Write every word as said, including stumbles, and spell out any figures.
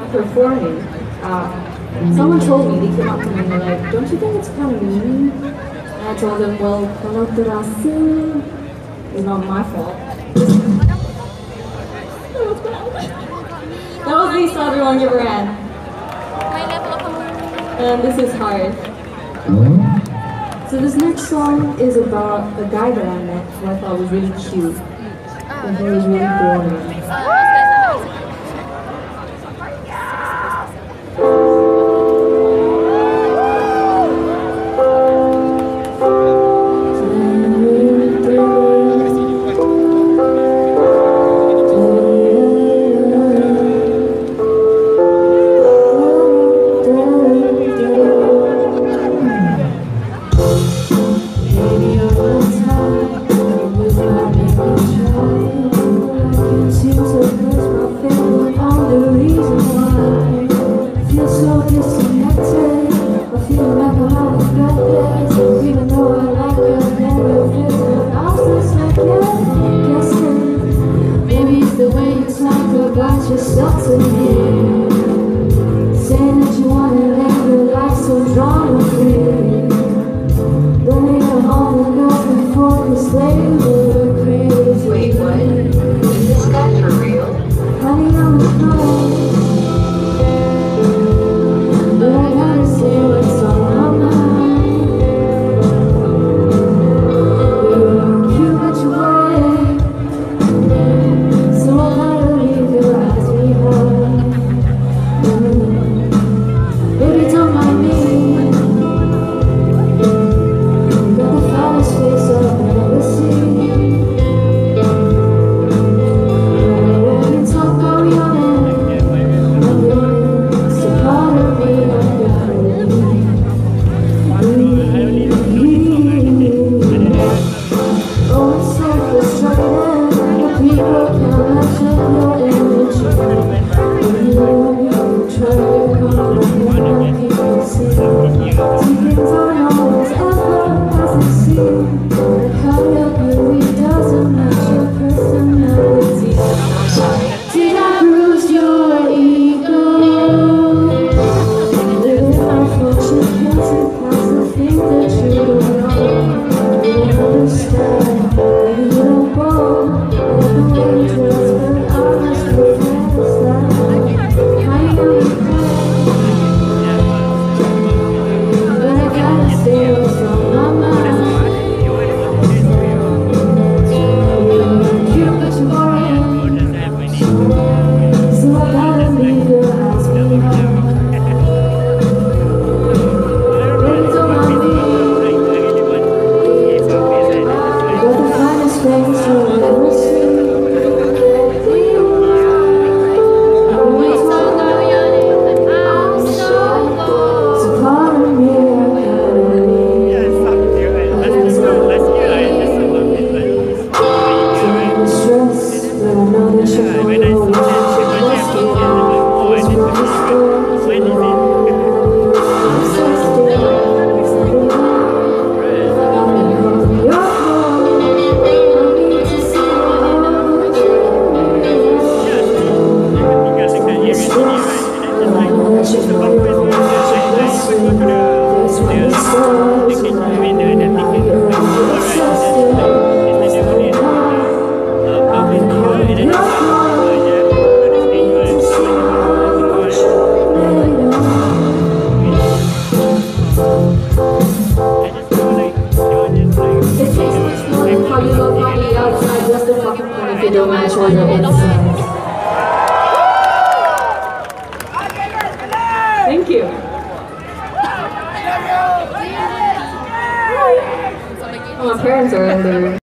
performing, um, someone told me, they came up to me and they're like, don't you think it's kind of mean? And I told them, well, Lunadira-Ur is not my fault. That was me, so everyone give her a hand. And this is hard. So this next song is about a guy that I met who I thought was really cute. And he was really boring. Yourself to me, saying that you wanna live your life so drama-free. Then you're on the girlfriend for the slave of the crazy. Wait, what? Is this guy for real? Honey, I'm a friend, but I gotta say what's on my mind. You're cute, but you're worried, so I gotta leave your eyes behind. Baby, don't mind me. You got the finest face I've ever seen. When you talk about yawning, I'm yawning. So part of me, I'm yawning. Oh, it's so frustrating. The people can't match up your image. When you try to come up with what people see. Some things aren't always ever as they seem. Like how your beauty doesn't match your personality. Did I bruise your ego? Living life for chickens and cows, the thing that you don't know. You don't understand, maybe you don't know. All the way to spend hours with friends that how you know you cry. But I gotta stay away from my mind. You're cute but you're boring, so I gotta leave your house behind. Baby, don't mind me. You got the finest face you'll ever see. So part of me, I gotta leave. I'm stressed, but I know that you're gonna know that let's get out. Let's run the stores. I'm so still. I'm in your home. I need to see your stress, but I know that you're gonna know that you're blessing. There's when the stars when I now you're obsessed. I'm in your home. I need to see what you're made of. It takes much more than how you look on the outside. What's the fucking point if you don't match all your inside? Thank you. Oh, my parents are in there.